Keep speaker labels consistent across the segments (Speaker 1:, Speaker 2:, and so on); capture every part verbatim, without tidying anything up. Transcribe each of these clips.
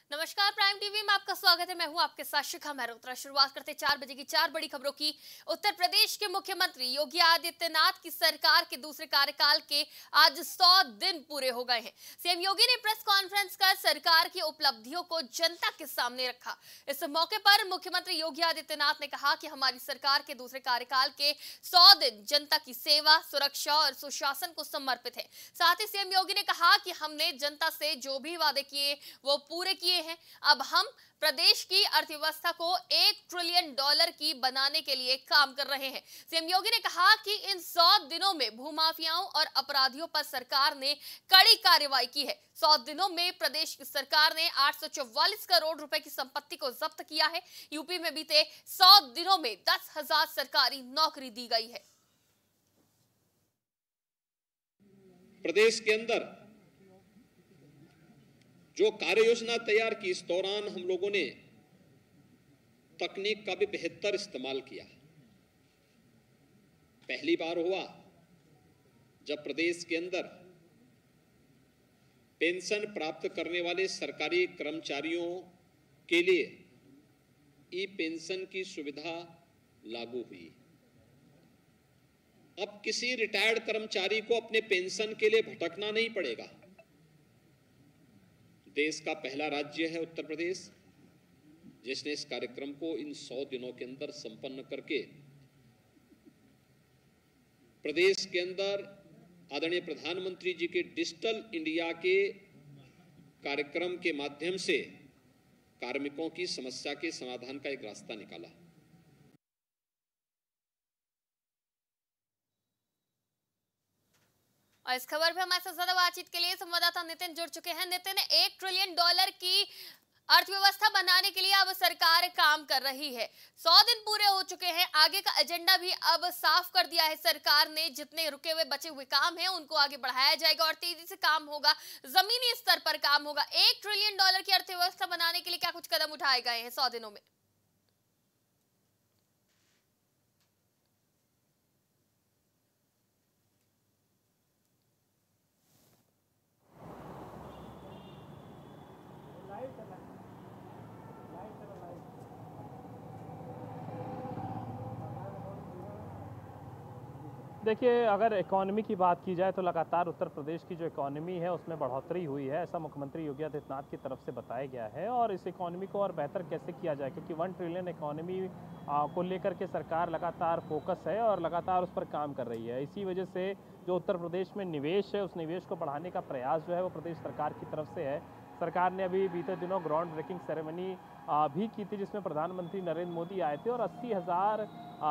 Speaker 1: नमस्कार, prime TV में आपका स्वागत है। मैं हूं आपके साथ शिखा मेहरोत्रा। शुरुआत करते चार बजे की चार बड़ी खबरों की। उत्तर प्रदेश के मुख्यमंत्री योगी आदित्यनाथ की सरकार के दूसरे कार्यकाल के आज सौ दिन पूरे हो गए हैं। सीएम योगी ने प्रेस कॉन्फ्रेंस कर सरकार की उपलब्धियों को जनता के सामने रखा। इस मौके पर मुख्यमंत्री योगी आदित्यनाथ ने कहा कि हमारी सरकार के दूसरे कार्यकाल के सौ दिन जनता की सेवा, सुरक्षा और सुशासन को समर्पित है। साथ ही सीएम योगी ने कहा कि हमने जनता से जो भी वादे किए वो पूरे किए हैं। अब हम प्रदेश की अर्थव्यवस्था को एक ट्रिलियन डॉलर की बनाने के लिए काम कर रहे हैं। सीएम योगी ने कहा कि इन सौ दिनों में भूमाफियाओं और अपराधियों पर सरकार ने कड़ी कार्रवाई की है। सौ दिनों में प्रदेश की सरकार ने आठ सौ चौवालीस करोड़ रुपए की संपत्ति को जब्त किया है। यूपी में बीते सौ दिनों में दस हजार सरकारी नौकरी दी गई है।
Speaker 2: प्रदेश के अंदर जो कार्य योजना तैयार की, इस दौरान हम लोगों ने तकनीक का भी बेहतर इस्तेमाल किया। पहली बार हुआ जब प्रदेश के अंदर पेंशन प्राप्त करने वाले सरकारी कर्मचारियों के लिए ई पेंशन की सुविधा लागू हुई। अब किसी रिटायर्ड कर्मचारी को अपने पेंशन के लिए भटकना नहीं पड़ेगा। देश का पहला राज्य है उत्तर प्रदेश, जिसने इस कार्यक्रम को इन सौ दिनों के अंदर संपन्न करके प्रदेश के अंदर आदरणीय प्रधानमंत्री जी के डिजिटल इंडिया के कार्यक्रम के माध्यम से कार्मिकों की समस्या के समाधान का एक रास्ता निकाला।
Speaker 1: और इस खबर पे हमारे साथ ज्यादा बातचीत के लिए संवाददाता नितिन जुड़ चुके हैं। नितिन, एक ट्रिलियन डॉलर की अर्थव्यवस्था बनाने के लिए अब सरकार काम कर रही है। सौ दिन पूरे हो चुके हैं, आगे का एजेंडा भी अब साफ कर दिया है सरकार ने। जितने रुके हुए बचे हुए काम हैं उनको आगे बढ़ाया जाएगा और तेजी से काम होगा, जमीनी स्तर पर काम होगा। एक ट्रिलियन डॉलर की अर्थव्यवस्था बनाने के लिए क्या कुछ कदम उठाए गए हैं सौ दिनों में?
Speaker 3: देखिए, अगर इकोनॉमी की बात की जाए तो लगातार उत्तर प्रदेश की जो इकोनॉमी है उसमें बढ़ोतरी हुई है, ऐसा मुख्यमंत्री योगी आदित्यनाथ की तरफ से बताया गया है। और इस इकोनॉमी को और बेहतर कैसे किया जाए, क्योंकि वन ट्रिलियन इकोनॉमी को लेकर के सरकार लगातार फोकस है और लगातार उस पर काम कर रही है। इसी वजह से जो उत्तर प्रदेश में निवेश है, उस निवेश को बढ़ाने का प्रयास जो है वो प्रदेश सरकार की तरफ से है। सरकार ने अभी बीते दिनों ग्राउंड ब्रेकिंग सेरेमनी भी की थी, जिसमें प्रधानमंत्री नरेंद्र मोदी आए थे और अस्सी हज़ार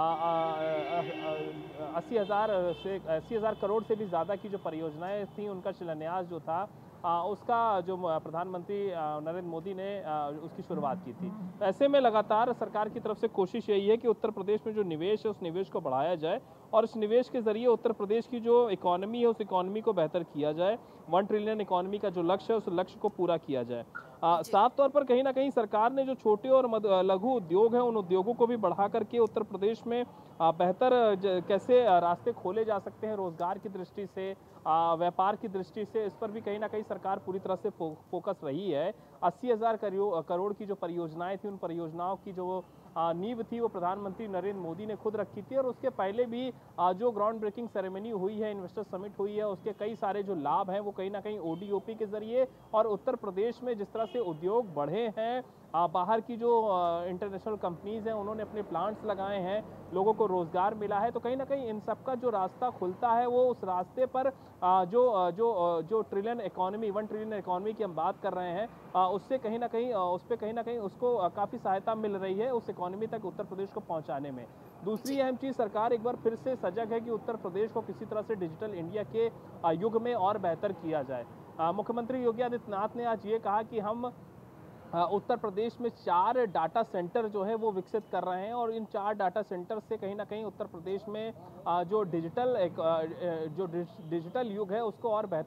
Speaker 3: अस्सी हज़ार से अस्सी हज़ार करोड़ से भी ज़्यादा की जो परियोजनाएं थी उनका शिलान्यास जो था आ, उसका जो प्रधानमंत्री नरेंद्र मोदी ने आ, उसकी शुरुआत की थी। ऐसे में लगातार सरकार की तरफ से कोशिश यही है कि उत्तर प्रदेश में जो निवेश है उस निवेश को बढ़ाया जाए और इस निवेश के जरिए उत्तर प्रदेश की जो इकोनॉमी है उस इकोनॉमी को बेहतर किया जाए। वन ट्रिलियन इकोनॉमी का जो लक्ष्य है उस लक्ष्य को पूरा किया जाए। साफ तौर पर कहीं ना कहीं सरकार ने जो छोटे और लघु उद्योग हैं उन उद्योगों को भी बढ़ा करके उत्तर प्रदेश में बेहतर कैसे रास्ते खोले जा सकते हैं रोजगार की दृष्टि से, व्यापार की दृष्टि से, इस पर भी कहीं ना कहीं सरकार पूरी तरह से फो, फोकस रही है। अस्सी हजार करोड़ की जो परियोजनाएं थी उन परियोजनाओं की जो नींव थी वो प्रधानमंत्री नरेंद्र मोदी ने खुद रखी थी और उसके पहले भी जो ग्राउंड ब्रेकिंग सेरेमनी हुई है, इन्वेस्टर समिट हुई है, उसके कई सारे जो लाभ हैं वो कहीं ना कहीं ओडीओपी के जरिए और उत्तर प्रदेश में जिस तरह से उद्योग बढ़े हैं, बाहर की जो इंटरनेशनल कंपनीज हैं उन्होंने अपने प्लांट्स लगाए हैं, लोगों को रोजगार मिला है, तो कहीं ना कहीं इन सब का जो रास्ता खुलता है वो उस रास्ते पर जो जो जो trillion economy one trillion economy की हम बात कर रहे हैं उससे कहीं ना कहीं उस पर कहीं ना कहीं उसको काफ़ी सहायता मिल रही है उस इकोनॉमी तक उत्तर प्रदेश को पहुंचाने में। दूसरी अहम चीज़, सरकार एक बार फिर से सजग है कि उत्तर प्रदेश को किसी तरह से डिजिटल इंडिया के युग में और बेहतर किया जाए। मुख्यमंत्री योगी आदित्यनाथ ने आज ये कहा कि हम उत्तर प्रदेश में चार डाटा सेंटर जो है वो विकसित कर रहे हैं और इन चार डाटा सेंटर से कहीं ना कहीं उत्तर प्रदेश में जो डिजिटल जो डिजिटल युग है उसको और बेहतर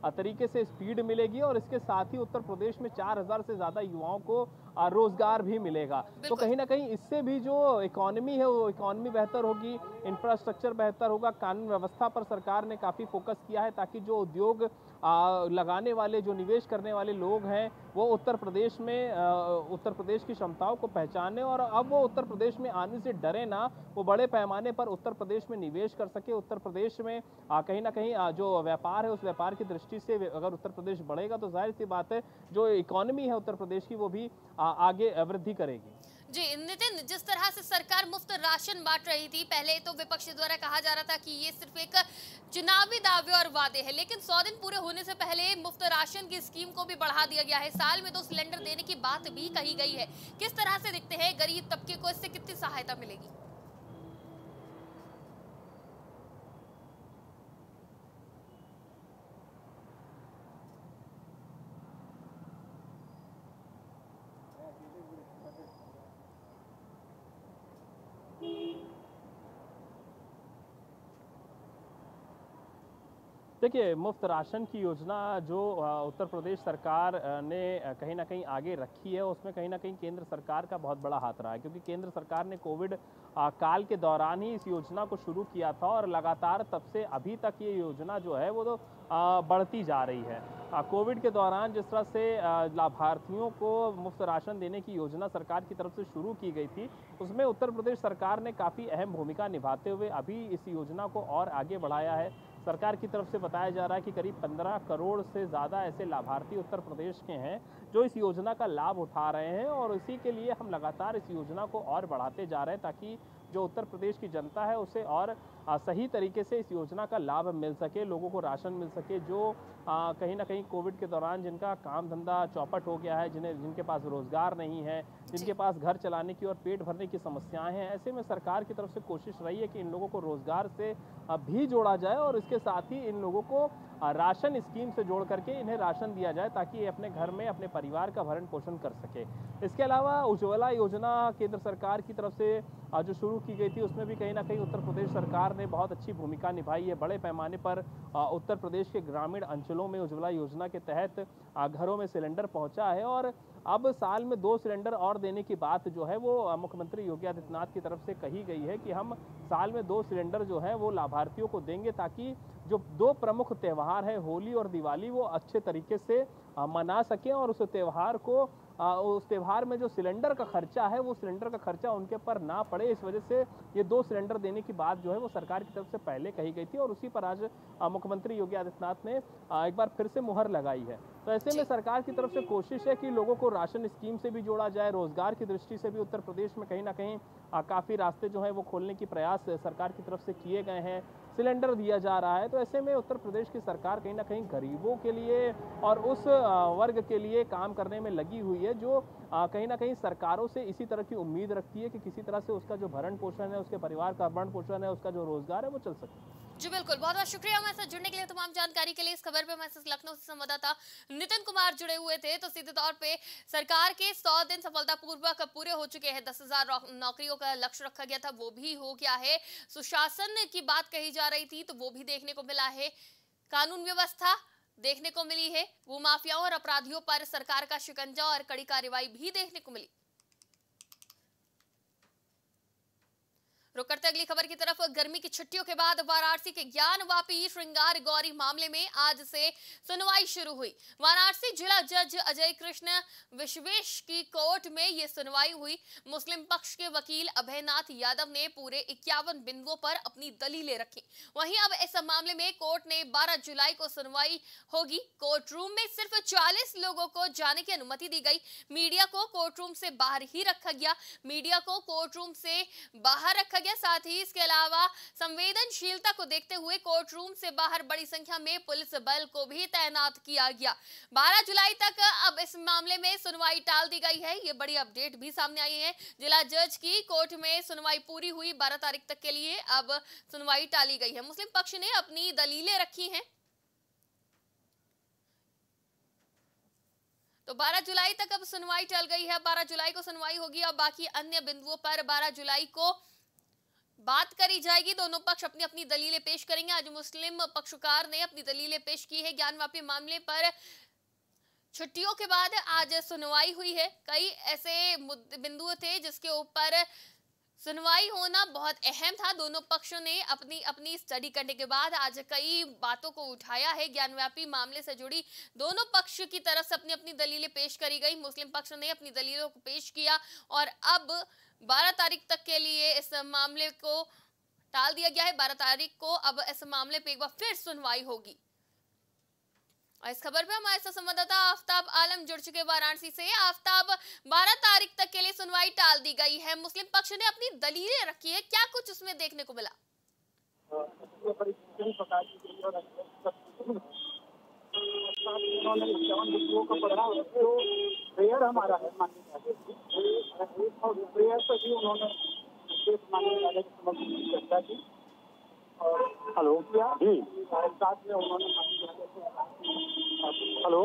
Speaker 3: तरीके से स्पीड मिलेगी और इसके साथ ही उत्तर प्रदेश में चार हजार से ज्यादा युवाओं को रोजगार भी मिलेगा। तो कहीं ना कहीं इससे भी जो इकोनॉमी है वो इकोनॉमी बेहतर होगी, इंफ्रास्ट्रक्चर बेहतर होगा। कानून व्यवस्था पर सरकार ने काफी फोकस किया है ताकि जो उद्योग आ, लगाने वाले, जो निवेश करने वाले लोग हैं वो उत्तर प्रदेश में आ, उत्तर प्रदेश की क्षमताओं को पहचाने और अब वो उत्तर प्रदेश में आने से डरे ना, वो बड़े पैमाने पर उत्तर प्रदेश में निवेश कर सके। उत्तर प्रदेश में आ, कहीं ना कहीं आ, जो व्यापार है उस व्यापार की दृष्टि से अगर उत्तर प्रदेश बढ़ेगा तो जाहिर सी बात है जो इकोनॉमी है उत्तर प्रदेश की वो भी आ, आगे वृद्धि करेगी।
Speaker 1: जी नितिन, जिस तरह से सरकार मुफ्त राशन बांट रही थी, पहले तो विपक्ष द्वारा कहा जा रहा था कि ये सिर्फ एक चुनावी दावे और वादे हैं, लेकिन सौ दिन पूरे होने से पहले मुफ्त राशन की स्कीम को भी बढ़ा दिया गया है। साल में दो सिलेंडर देने की बात भी कही गई है। किस तरह से दिखते हैं गरीब तबके को, इससे कितनी सहायता मिलेगी?
Speaker 3: देखिए, मुफ्त राशन की योजना जो उत्तर प्रदेश सरकार ने कहीं ना कहीं आगे रखी है उसमें कहीं ना कहीं केंद्र सरकार का बहुत बड़ा हाथ रहा है, क्योंकि केंद्र सरकार ने कोविड काल के दौरान ही इस योजना को शुरू किया था और लगातार तब से अभी तक ये योजना जो है वो तो बढ़ती जा रही है। कोविड के दौरान जिस तरह से लाभार्थियों को मुफ्त राशन देने की योजना सरकार की तरफ से शुरू की गई थी, उसमें उत्तर प्रदेश सरकार ने काफ़ी अहम भूमिका निभाते हुए अभी इस योजना को और आगे बढ़ाया है। सरकार की तरफ से बताया जा रहा है कि करीब पंद्रह करोड़ से ज़्यादा ऐसे लाभार्थी उत्तर प्रदेश के हैं जो इस योजना का लाभ उठा रहे हैं और इसी के लिए हम लगातार इस योजना को और बढ़ाते जा रहे हैं ताकि जो उत्तर प्रदेश की जनता है उसे और सही तरीके से इस योजना का लाभ मिल सके, लोगों को राशन मिल सके। जो आ, कहीं ना कहीं कोविड के दौरान जिनका काम धंधा चौपट हो गया है, जिन्हें जिनके पास रोजगार नहीं है, जिनके पास घर चलाने की और पेट भरने की समस्याएं हैं, ऐसे में सरकार की तरफ से कोशिश रही है कि इन लोगों को रोजगार से भी जोड़ा जाए और इसके साथ ही इन लोगों को राशन स्कीम से जोड़ करके इन्हें राशन दिया जाए ताकि ये अपने घर में अपने परिवार का भरण पोषण कर सके। इसके अलावा उज्ज्वला योजना केंद्र सरकार की तरफ से जो शुरू की गई थी उसमें भी कहीं ना कहीं उत्तर प्रदेश सरकार ने बहुत अच्छी भूमिका निभाई है। बड़े पैमाने पर उत्तर प्रदेश के ग्रामीण अंचलों में उज्ज्वला योजना के तहत घरों में सिलेंडर पहुंचा है और अब साल में दो सिलेंडर और देने की बात जो है वो मुख्यमंत्री योगी आदित्यनाथ की तरफ से कही गई है कि हम साल में दो सिलेंडर जो है वो लाभार्थियों को देंगे ताकि जो दो प्रमुख त्यौहार है होली और दिवाली वो अच्छे तरीके से मना सकें और उस त्यौहार को आ, उस त्यौहार में जो सिलेंडर का खर्चा है वो सिलेंडर का खर्चा उनके पर ना पड़े। इस वजह से ये दो सिलेंडर देने की बात जो है वो सरकार की तरफ से पहले कही गई थी और उसी पर आज मुख्यमंत्री योगी आदित्यनाथ ने आ, एक बार फिर से मुहर लगाई है। तो ऐसे में सरकार की तरफ से कोशिश है कि लोगों को राशन स्कीम से भी जोड़ा जाए, रोजगार की दृष्टि से भी उत्तर प्रदेश में कहीं ना कहीं काफ़ी रास्ते जो है वो खोलने की प्रयास सरकार की तरफ से किए गए हैं, सिलेंडर दिया जा रहा है। तो ऐसे में उत्तर प्रदेश की सरकार कहीं ना कहीं गरीबों के लिए और उस वर्ग के लिए काम करने में लगी हुई है जो कहीं ना कहीं सरकारों से इसी तरह की उम्मीद रखती है कि किसी तरह से उसका जो भरण पोषण है, उसके परिवार का भरण पोषण है, उसका जो रोजगार है वो चल सके।
Speaker 1: जी बिल्कुल, बहुत बहुत शुक्रिया हमारे साथ जुड़ने के लिए, तमाम जानकारी के लिए। इस खबर पे हमारे साथ लखनऊ से संवाददाता नितिन कुमार जुड़े हुए थे। तो सीधे तौर पे सरकार के सौ दिन सफलतापूर्वक पूरे हो चुके हैं, दस हजार नौकरियों का लक्ष्य रखा गया था वो भी हो गया है, सुशासन की बात कही जा रही थी तो वो भी देखने को मिला है, कानून व्यवस्था देखने को मिली है, भूमाफियाओं और अपराधियों पर सरकार का शिकंजा और कड़ी कार्रवाई भी देखने को मिली। रुक करते अगली खबर की तरफ। गर्मी की छुट्टियों के बाद वाराणसी के ज्ञानवापी श्रृंगार गौरी मामले में आज से सुनवाई शुरू हुई। वाराणसी जिला जज अजय कृष्ण विश्वेश की कोर्ट में यह सुनवाई हुई। मुस्लिम पक्ष के वकील अभयनाथ यादव ने पूरे इक्यावन बिंदुओं पर अपनी दलीलें रखी। वहीं अब इस मामले में कोर्ट ने बारह जुलाई को सुनवाई होगी। कोर्ट रूम में सिर्फ चालीस लोगों को जाने की अनुमति दी गई। मीडिया को कोर्ट रूम से बाहर ही रखा गया। मीडिया को कोर्ट रूम से बाहर रखा साथ ही इसके अलावा संवेदनशीलता को देखते हुए कोर्ट रूम से बाहर बड़ी संख्या में पुलिस बल को भी तैनात किया गया। बारह जुलाई तक अब इस मामले में सुनवाई टाल दी गई है। ये बड़ी अपडेट भी सामने आई है। जिला जज की कोर्ट में सुनवाई पूरी हुई, बारह तारीख तक के लिए अब सुनवाई टाली गई है। मुस्लिम पक्ष ने अपनी दलीलें रखी हैं। तो बारह जुलाई तक अब सुनवाई टल गई है, बारह जुलाई को सुनवाई होगी। अब बाकी अन्य बिंदुओं पर बारह जुलाई को बात करी जाएगी। दोनों पक्ष अपनी अपनी दलीलें पेश करेंगे। आज मुस्लिम पक्षकार ने अपनी दलीलें पेश की है। ज्ञानवापी मामले पर छुट्टियों के बाद आज सुनवाई हुई है। कई ऐसे बिंदु थे जिसके ऊपर सुनवाई होना बहुत अहम था। दोनों पक्षों ने अपनी अपनी स्टडी करने के बाद आज कई बातों को उठाया है। ज्ञानव्यापी मामले से जुड़ी दोनों पक्ष की तरफ से अपनी अपनी दलीलें पेश करी गई। मुस्लिम पक्ष ने अपनी दलीलों को पेश किया और अब बारह तारीख तक के लिए इस मामले को टाल दिया गया है। बारह तारीख को अब इस मामले पे एक बार फिर सुनवाई होगी। और इस खबर पे हमारे साथ संवाददाता आफ्ताब आलम जुड़ चुके वाराणसी से। आफ्ताब, बारह तारीख तक के लिए सुनवाई टाल दी गई है। मुस्लिम पक्ष ने अपनी दलीलें रखी है, क्या कुछ उसमें देखने को मिला?
Speaker 4: हमारा है चर्चा की। हेलो जी, साथ में उन्होंने हेलो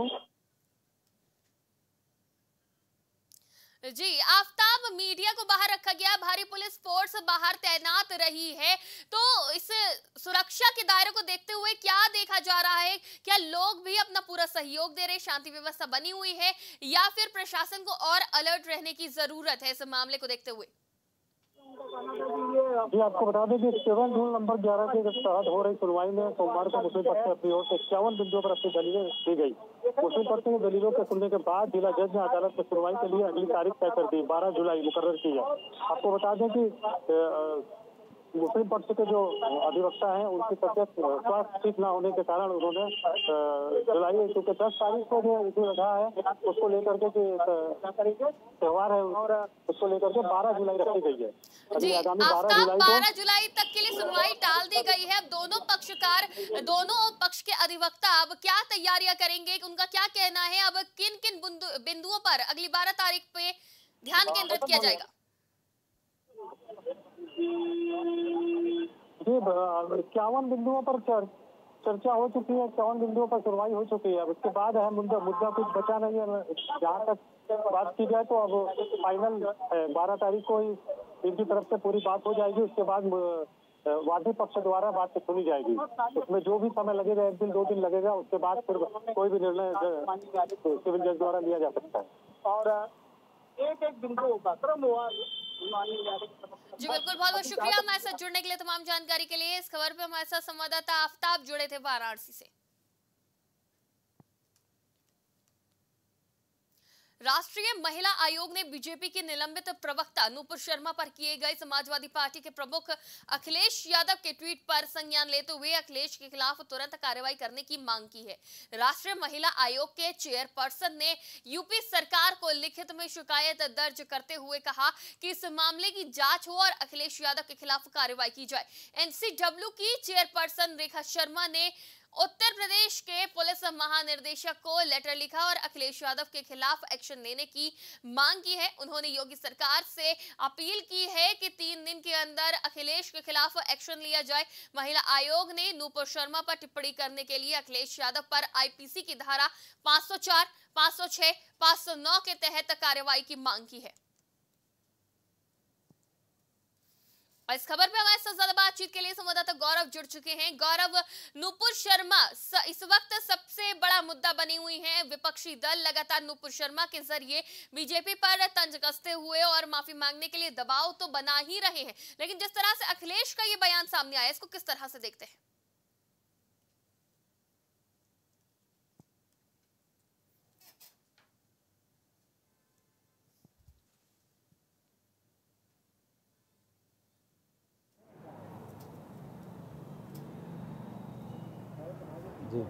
Speaker 1: जी आफ्ताब, मीडिया को बाहर रखा गया, भारी पुलिस फोर्स बाहर तैनात रही है, तो इस सुरक्षा के दायरे को देखते हुए क्या देखा जा रहा है? क्या लोग भी अपना पूरा सहयोग दे रहे, शांति व्यवस्था बनी हुई है, या फिर प्रशासन को और अलर्ट रहने की जरूरत है इस मामले को देखते हुए?
Speaker 4: जी आपको बता दें कि सेवन रूल नंबर ग्यारह के तहत हो रही सुनवाई में सोमवार को मुस्लिम पक्ष से अपनी ओर से इक्यावन बिंदुओं पर अपनी दलीलें दी गई। मुस्लिम पक्ष की दलीलों के सुनने के बाद जिला जज ने अदालत में सुनवाई के लिए अगली तारीख तय कर दी, बारह जुलाई मुकर्रर की है। आपको बता दें कि मुस्लिम पक्ष के जो अधिवक्ता हैं उनकी तबियत स्वास्थ्य ठीक न होने के कारण उन्होंने जुलाई क्योंकि दस तारीख को जो इशू रखा है उसको लेकर के त्योहार है और उसको लेकर के बारह जुलाई रखी गई है।
Speaker 1: जी आफ्ताब, बारह जुलाई तक के लिए सुनवाई टाल दी गई है। अब दोनों पक्षकार, दोनों पक्ष के अधिवक्ता अब क्या तैयारियां करेंगे, उनका क्या कहना है? अब किन किन बिंदुओं पर अगली बारह तारीख पे ध्यान केंद्रित किया जाएगा?
Speaker 4: जी इक्यावन बिंदुओं पर चर, चर्चा हो चुकी है, इक्यावन बिंदुओं पर सुनवाई हो चुकी है। अब उसके बाद है मुद्दा मुद्दा कुछ बचा नहीं है। जहाँ तक बात की जाए तो अब फाइनल बारह तारीख को ही इनकी तरफ से पूरी बात हो जाएगी। उसके बाद वादी पक्ष द्वारा बात सुनी जाएगी। उसमें जो भी समय लगेगा, एक दिन दो दिन लगेगा, उसके बाद फिर कोई भी निर्णय सिविल जज द्वारा लिया जा सकता है। और एक एक बिंदु का क्रम हुआ।
Speaker 1: जी बिल्कुल, बहुत बहुत शुक्रिया हमारे साथ जुड़ने के लिए, तमाम जानकारी के लिए। इस खबर पे हमारे साथ संवाददाता आफ्ताब जुड़े थे वाराणसी से। राष्ट्रीय महिला आयोग ने बीजेपी के निलंबित प्रवक्ता नूपुर शर्मा पर किए गए समाजवादी पार्टी के प्रमुख अखिलेश यादव के ट्वीट पर संज्ञान लेते हुए अखिलेश के खिलाफ तुरंत कार्रवाई करने की मांग की है। राष्ट्रीय महिला आयोग के चेयरपर्सन ने यूपी सरकार को लिखित में शिकायत दर्ज करते हुए कहा कि इस मामले की जांच हो और अखिलेश यादव के खिलाफ कार्रवाई की जाए। एनसीडब्ल्यू की चेयरपर्सन रेखा शर्मा ने उत्तर प्रदेश के पुलिस महानिदेशक को लेटर लिखा और अखिलेश यादव के खिलाफ एक्शन लेने की मांग की है। उन्होंने योगी सरकार से अपील की है कि तीन दिन के अंदर अखिलेश के खिलाफ एक्शन लिया जाए। महिला आयोग ने नूपुर शर्मा पर टिप्पणी करने के लिए अखिलेश यादव पर आईपीसी की धारा पाँच सौ चार, पाँच सौ छह, पाँच सौ नौ के तहत कार्रवाई की मांग की है। और इस खबर पे हमारे साथ ज्यादा बातचीत के लिए संवाददाता गौरव जुड़ चुके हैं। गौरव, नूपुर शर्मा इस वक्त सबसे बड़ा मुद्दा बनी हुई है। विपक्षी दल लगातार नूपुर शर्मा के जरिए बीजेपी पर तंज कसते हुए और माफी मांगने के लिए दबाव तो बना ही रहे हैं, लेकिन जिस तरह से अखिलेश का ये बयान सामने आया, इसको किस तरह से देखते हैं?
Speaker 5: जी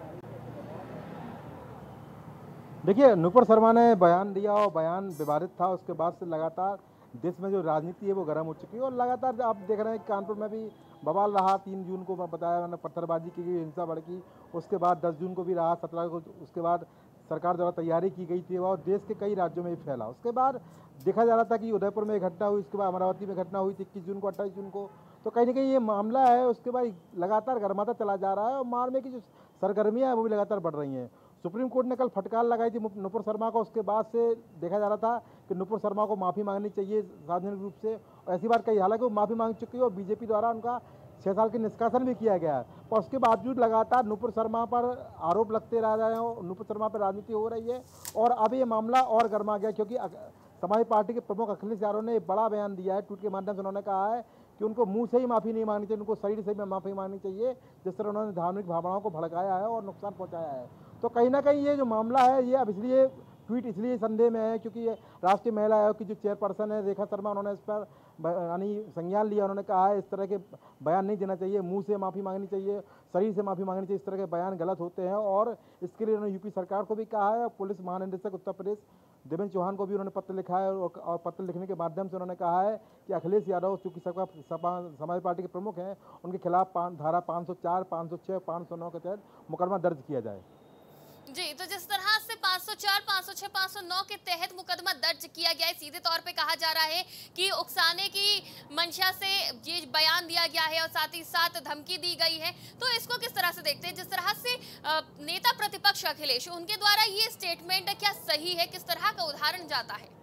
Speaker 5: देखिए, नूपुर शर्मा ने बयान दिया और बयान विवादित था। उसके बाद से लगातार देश में जो राजनीति है वो गर्म हो चुकी है और लगातार आप देख रहे हैं कि कानपुर में भी बवाल रहा। तीन जून को मैं बताया मैंने, पत्थरबाजी की गई, हिंसा भड़की। उसके बाद दस जून को भी रहा, सत्रह को। उसके बाद सरकार द्वारा तैयारी की गई थी और देश के कई राज्यों में भी फैला। उसके बाद देखा जा रहा था कि उदयपुर में घटना हुई, उसके बाद अमरावती में घटना हुई थी इक्कीस जून को, अट्ठाईस जून को। तो कहीं ना कहीं ये मामला है उसके बाद लगातार गर्माता चला जा रहा है और मारने की जो सरगर्मियाँ हैं वो भी लगातार बढ़ रही हैं। सुप्रीम कोर्ट ने कल फटकार लगाई थी नुपुर शर्मा को, उसके बाद से देखा जा रहा था कि नुपुर शर्मा को माफ़ी मांगनी चाहिए सार्वजनिक रूप से, और ऐसी बात कही, हालांकि वो माफ़ी मांग चुकी है और बीजेपी द्वारा उनका छः साल के निष्कासन भी किया गया है। पर उसके बावजूद लगातार नुपुर शर्मा पर आरोप लगते रह रहे हैं, नुपुर शर्मा पर राजनीति हो रही है, और अब ये मामला और गर्मा गया क्योंकि समाजवादी पार्टी के प्रमुख अखिलेश यादव ने एक बड़ा बयान दिया है। ट्वीट के माध्यम से उन्होंने कहा है कि उनको मुंह से ही माफ़ी नहीं मांगनी चाहिए, उनको शरीर से भी माफ़ी मांगनी चाहिए, जिस तरह उन्होंने धार्मिक भावनाओं को भड़काया है और नुकसान पहुँचाया है। तो कहीं ना कहीं ये जो मामला है ये अब इसलिए ट्वीट इसलिए संदेह में है क्योंकि राष्ट्रीय महिला आयोग की जो चेयरपर्सन है रेखा शर्मा, उन्होंने इस पर यानी संज्ञान लिया। उन्होंने कहा है इस तरह के बयान नहीं देना चाहिए, मुंह से माफ़ी मांगनी चाहिए, शरीर से माफ़ी मांगनी चाहिए, इस तरह के बयान गलत होते हैं। और इसके लिए उन्होंने यूपी सरकार को भी कहा है, पुलिस महानिदेशक उत्तर प्रदेश देवेंद्र चौहान को भी उन्होंने पत्र लिखा है, और पत्र लिखने के माध्यम से उन्होंने कहा है कि अखिलेश यादव चूँकि सपा समाजवादी पार्टी के प्रमुख हैं, उनके खिलाफ धारा पाँच सौ चार, पाँच सौ छः, पाँच सौ नौ के तहत मुकदमा दर्ज किया जाए।
Speaker 1: जी, तो जिस तरह से पाँच सौ चार, पाँच सौ छह, पाँच सौ नौ के तहत मुकदमा दर्ज किया गया है, सीधे तौर पे कहा जा रहा है कि उकसाने की मंशा से ये बयान दिया गया है और साथ ही साथ धमकी दी गई है, तो इसको किस तरह से देखते हैं? जिस तरह से नेता प्रतिपक्ष अखिलेश, उनके द्वारा ये स्टेटमेंट क्या सही है, किस तरह का उदाहरण जाता है?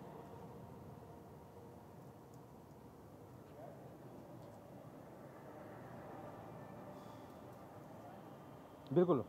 Speaker 5: बिल्कुल,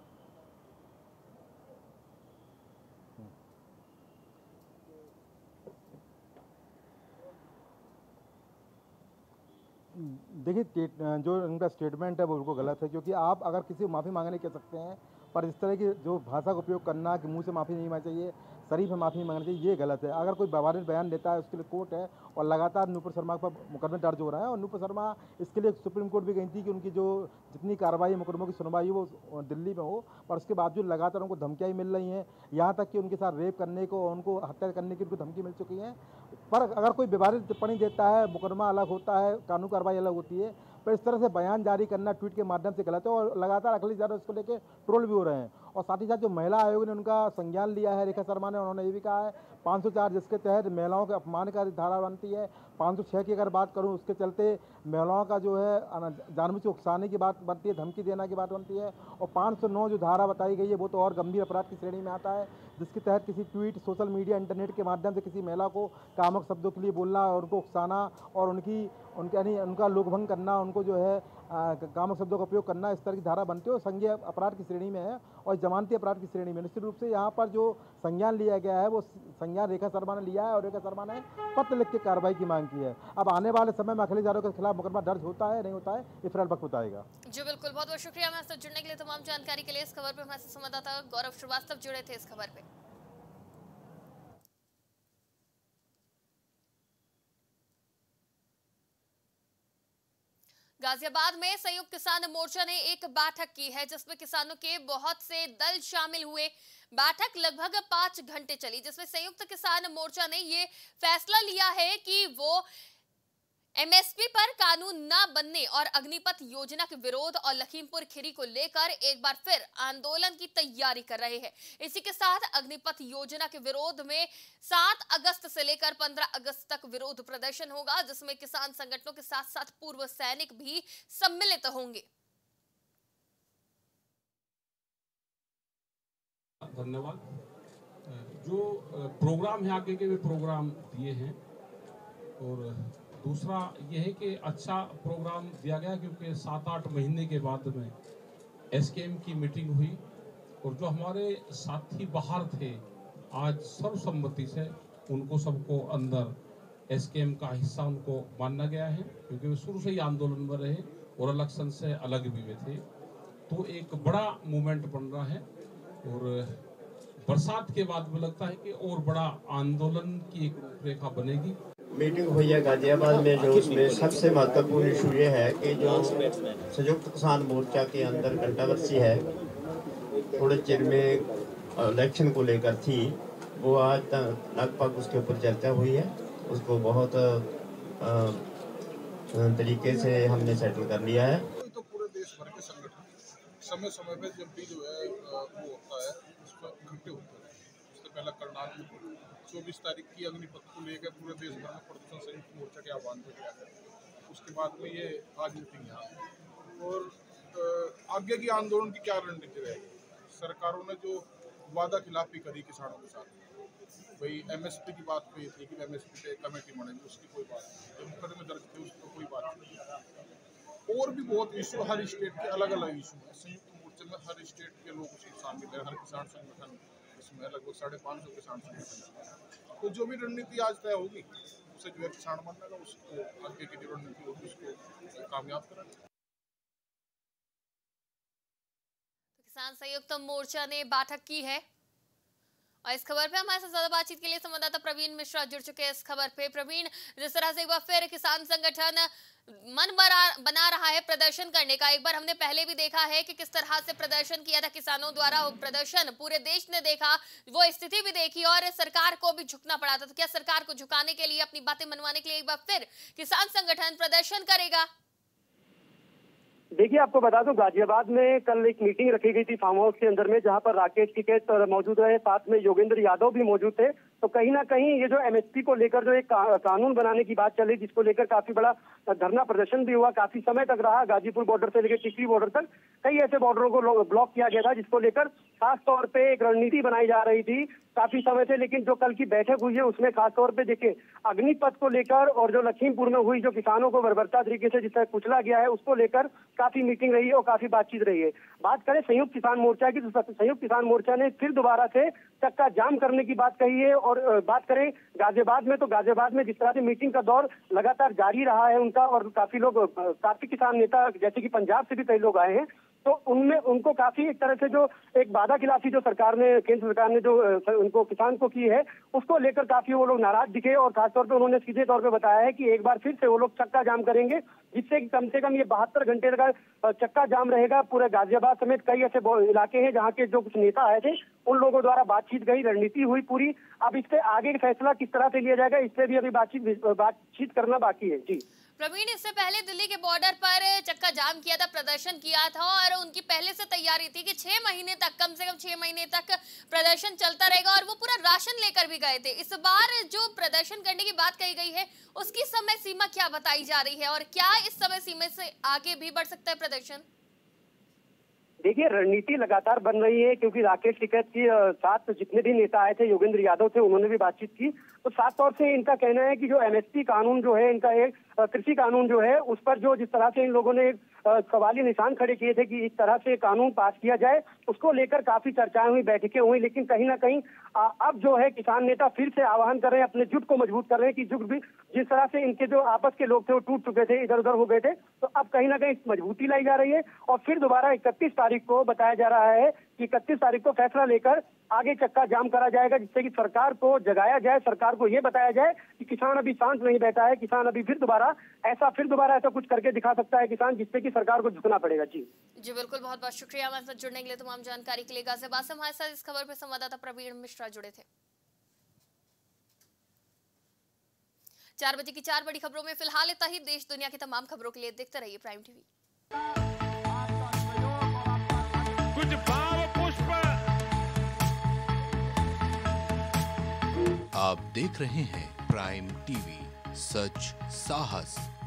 Speaker 5: देखिए जो इनका स्टेटमेंट है वो बिल्कुल गलत है, क्योंकि आप अगर किसी को माफ़ी मांगने कह सकते हैं, पर इस तरह की जो भाषा का उपयोग करना कि मुंह से माफ़ी नहीं मांगनी चाहिए, शरीफ में माफ़ी मांगनी चाहिए, ये गलत है। अगर कोई व्यवहारिक बयान देता है उसके लिए कोर्ट है, और लगातार नुपुर शर्मा पर मुकदमे दर्ज हो रहा है, और नुपुर शर्मा इसके लिए सुप्रीम कोर्ट भी गई थी कि उनकी जो जितनी कार्रवाई मुकदमों की सुनवाई वो दिल्ली में हो, पर उसके बावजूद लगातार उनको धमकियाँ मिल रही हैं, यहाँ तक कि उनके साथ रेप करने को, उनको हत्या करने की उनको धमकी मिल चुकी है। पर अगर कोई व्यवहारिक टिप्पणी देता है, मुकदमा अलग होता है, कानून कार्रवाई अलग होती है, पर इस तरह से बयान जारी करना ट्वीट के माध्यम से गलत है, और लगातार अखिलेश यादव इसको लेकर ट्रोल भी हो रहे हैं। और साथ ही साथ जो महिला आयोग ने उनका संज्ञान लिया है, रेखा शर्मा ने, उन्होंने ये भी कहा है पाँच सौ चार जिसके तहत महिलाओं के अपमान का धारा बनती है, पाँच सौ छः की अगर बात करूं उसके चलते महिलाओं का जो है जानबूझ के उकसाने की बात बनती है, धमकी देना की बात बनती है, और पाँच सौ नौ जो धारा बताई गई है वो तो और गंभीर अपराध की श्रेणी में आता है, जिसके तहत किसी ट्वीट, सोशल मीडिया, इंटरनेट के माध्यम से किसी महिला को कामुक शब्दों के लिए बोलना और उनको उकसाना और उनकी उनके यानी उनका लोकभंग करना, उनको जो है कामुक शब्दों का उपयोग करना, इस तरह की धारा बनती है और संज्ञेय अपराध की श्रेणी में है और जमानती अपराध की श्रेणी में। निश्चित रूप से यहाँ पर जो संज्ञान लिया गया है वो संज्ञान रेखा शर्मा ने लिया है, और रेखा शर्मा ने पत्र लिख के कार्रवाई की मांग की है। अब आने वाले समय में अखिलेश यादव के खिलाफ मुकदमा दर्ज होता है नहीं होता है ये फिलहाल वक्त बताएगा।
Speaker 1: जी बिल्कुल, बहुत बहुत शुक्रिया हमारे साथ जुड़ने के लिए। तमाम जानकारी के लिए इस खबर पर हमारे संवाददाता गौरव श्रीवास्तव जुड़े थे इस खबर पे। गाजियाबाद में संयुक्त किसान मोर्चा ने एक बैठक की है जिसमें किसानों के बहुत से दल शामिल हुए। बैठक लगभग पांच घंटे चली, जिसमें संयुक्त किसान मोर्चा ने ये फैसला लिया है कि वो एमएसपी पर कानून न बनने और अग्निपथ योजना के विरोध और लखीमपुर खीरी को लेकर एक बार फिर आंदोलन की तैयारी कर रहे हैं। इसी के साथ अग्निपथ योजना के विरोध में सात अगस्त से लेकर पंद्रह अगस्त तक विरोध प्रदर्शन होगा, जिसमें किसान संगठनों के साथ साथ पूर्व सैनिक भी सम्मिलित होंगे।
Speaker 6: धन्यवाद। जो प्रोग्राम है आगे के वे प्रोग्राम दिए हैं, और दूसरा यह है कि अच्छा प्रोग्राम दिया गया क्योंकि सात आठ महीने के बाद में एसकेएम की मीटिंग हुई और जो हमारे साथी बाहर थे आज सर्वसम्मति से उनको सबको अंदर एसकेएम का हिस्सा उनको माना गया है, क्योंकि वे शुरू से ही आंदोलन में रहे और इलेक्शन से अलग भी वे थे। तो एक बड़ा मूवमेंट बन रहा है और बरसात के बाद में लगता है कि और बड़ा आंदोलन की एक रेखा बनेगी।
Speaker 7: मीटिंग हुई है गाजियाबाद में, जो उसमें सबसे महत्वपूर्ण इशू ये है कि जो संयुक्त किसान मोर्चा के अंदर कंट्रोवर्सी है थोड़े चिर में इलेक्शन को लेकर थी, वो आज लगभग उसके ऊपर चर्चा हुई है। उसको बहुत आ, तरीके से हमने सेटल कर लिया है।
Speaker 8: तो पूरे देश भर के संगठन समय समय पे जब भी जो है वो होता है उस पर इकट्ठे होते हैं। उससे पहला करनाल में चौबीस तारीख की अग्निपथ को लेकर पूरे देश भर में प्रदर्शन संयुक्त मोर्चा के आह्वान पर किया है। उसके बाद में ये आज मीटिंग यहाँ और आगे की आंदोलन की क्या रणनीति रहेगी। सरकारों ने जो वादा खिलाफी करी किसानों के साथ। भाई एमएसपी की बात हुई थी कि एमएसपी पे कमेटी बनेगी, उसकी कोई बात नहीं। मुकदमे दर्ज थे, उसको कोई बात नहीं। और भी बहुत इशू, हर स्टेट के अलग अलग इशू है। संयुक्त मोर्चे में हर स्टेट के लोग उसमें शामिल है, हर किसान संगठन इसमें लगभग साढ़े पाँच सौ किसान संगठन। तो जो भी रणनीति आज तय होगी उसे जो है किसान मानेगा, उसको आगे की जो रणनीति होगी उसको कामयाब करेगा।
Speaker 1: किसान संयुक्त मोर्चा ने बैठक की है और इस खबर पे हमारे साथ ज्यादा बातचीत के लिए संवाददाता प्रवीण मिश्रा जुड़ चुके हैं इस खबर पे। प्रवीण, जिस तरह से एक बार फिर किसान संगठन मन बना बना रहा है प्रदर्शन करने का, एक बार हमने पहले भी देखा है कि किस तरह से प्रदर्शन किया था किसानों द्वारा, प्रदर्शन पूरे देश ने देखा, वो स्थिति भी देखी और सरकार को भी झुकना पड़ा था। तो क्या सरकार को झुकाने के लिए, अपनी बातें मनवाने के लिए एक बार फिर किसान संगठन प्रदर्शन करेगा?
Speaker 4: देखिए, आपको बता दूं, गाजियाबाद में कल एक मीटिंग रखी गई थी फार्म हाउस के अंदर में, जहां पर राकेश टिकैत मौजूद रहे, साथ में योगेंद्र यादव भी मौजूद थे। तो कहीं ना कहीं ये जो एमएसपी को लेकर जो एक का, कानून बनाने की बात चली, जिसको लेकर काफी बड़ा धरना प्रदर्शन भी हुआ, काफी समय तक रहा। गाजीपुर बॉर्डर से लेकर टिकरी बॉर्डर तक कई ऐसे बॉर्डरों को ब्लॉक किया गया था, जिसको लेकर खास तौर पे एक रणनीति बनाई जा रही थी काफी समय से। लेकिन जो कल की बैठक हुई है उसमें खासतौर पे देखिए अग्निपथ को लेकर और जो लखीमपुर में हुई, जो किसानों को बर्बरता तरीके से जिस तरह कुचला गया है, उसको लेकर काफी मीटिंग रही है और काफी बातचीत रही है। बात करें संयुक्त किसान मोर्चा की, तो संयुक्त किसान मोर्चा ने फिर दोबारा से चक्का जाम करने की बात कही है। और बात करें गाजियाबाद में, तो गाजियाबाद में जिस तरह से मीटिंग का दौर लगातार जारी रहा है उनका, और काफी लोग, काफी किसान नेता जैसे कि पंजाब से भी कई लोग आए हैं, तो उनमें उनको काफी एक तरह से जो एक वादा खिलाफी जो सरकार ने, केंद्र सरकार ने जो उनको किसान को की है, उसको लेकर काफी वो लोग नाराज दिखे। और खासतौर पे उन्होंने सीधे तौर पे बताया है कि एक बार फिर से वो लोग चक्का जाम करेंगे, जिससे कि कम से कम ये बहत्तर घंटे का चक्का जाम रहेगा। पूरे गाजियाबाद समेत कई ऐसे इलाके हैं जहाँ के जो कुछ नेता आए थे, उन लोगों द्वारा बातचीत गई, रणनीति हुई पूरी। अब इससे आगे फैसला किस तरह से लिया जाएगा, इससे भी अभी बातचीत बातचीत करना बाकी है। जी
Speaker 1: प्रवीण, इससे पहले दिल्ली के बॉर्डर पर चक्का जाम किया था, प्रदर्शन किया था और उनकी पहले से तैयारी थी कि छह महीने तक, कम से कम छह महीने तक प्रदर्शन चलता रहेगा, और वो पूरा राशन लेकर भी गए थे। इस बार जो प्रदर्शन करने की बात कही गई है, उसकी समय सीमा क्या बताई जा रही है और क्या इस समय सीमा से आगे भी बढ़ सकता है प्रदर्शन?
Speaker 4: देखिए, रणनीति लगातार बन रही है, क्योंकि राकेश टिकैत के साथ जितने भी नेता आए थे, योगेंद्र यादव थे, उन्होंने भी बातचीत की। तो साफ तौर से इनका कहना है कि जो एमएसपी कानून जो है, इनका एक कृषि कानून जो है, उस पर जो जिस तरह से इन लोगों ने सवाली निशान खड़े किए थे कि इस तरह से कानून पास किया जाए, उसको लेकर काफी चर्चाएं हुई, बैठकें हुई। लेकिन कहीं ना कहीं अब जो है किसान नेता फिर से आह्वान कर रहे हैं, अपने जुट को मजबूत कर रहे हैं कि जुट भी, जिस तरह से इनके जो आपस के लोग थे वो टूट चुके थे, इधर उधर हो गए थे, तो अब कहीं ना कहीं मजबूती लाई जा रही है। और फिर दोबारा इकतीस तारीख को बताया जा रहा है कि इकतीस तारीख को फैसला लेकर आगे चक्का जाम करा जाएगा, जिससे कि सरकार को जगाया जाए, सरकार को ये बताया जाए कि किसान अभी शांत नहीं बैठा है, किसान अभी फिर दोबारा ऐसा फिर दोबारा ऐसा कुछ करके दिखा सकता है किसान, जिससे कि सरकार को झुकना पड़ेगा। जी
Speaker 1: जी बिल्कुल, बहुत बहुत शुक्रिया हमारे साथ जुड़ने के लिए, तमाम जानकारी के लिए। गाजियाबाद से हमारे साथ इस खबर पर संवाददाता प्रवीण मिश्रा जुड़े थे। चार बजे की चार बड़ी खबरों में फिलहाल इतना ही। देश दुनिया की तमाम खबरों के लिए देखते रहिए प्राइम टीवी।
Speaker 9: कुछ भाव पुष्प।
Speaker 10: आप देख रहे हैं प्राइम टीवी, सच साहस